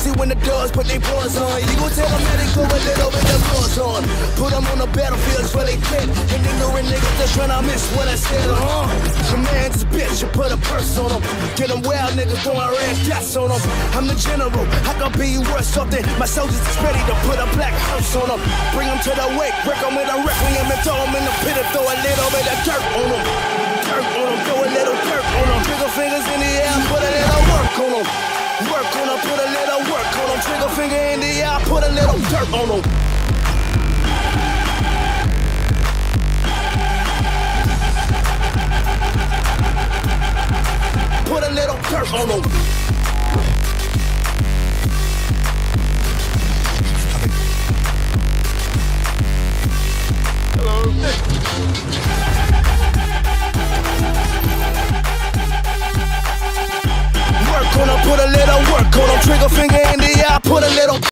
Especially when the dogs put their paws on. You gon' tell them that they go a little bit of claws on. Put them on the battlefields where they fit. And ignorant niggas just tryna miss what I said, Command this bitch, you put a purse on them. Get them wild niggas throwing red dots on them. I'm the general, I can be worth something. My soldiers is ready to put a black house on them. Bring them to the wake, break them with a requiem and throw them in the pit and throw a little bit of dirt on them. Dirt on them, throw a little dirt on them. Trigger fingers in the air, put a little work on them. Work on them, put a little work on them. Trigger finger in the air, put a little dirt on them. Put a little dirt on them. Hello. Work on them, put a little work on them. Trigger finger in the eye, put a little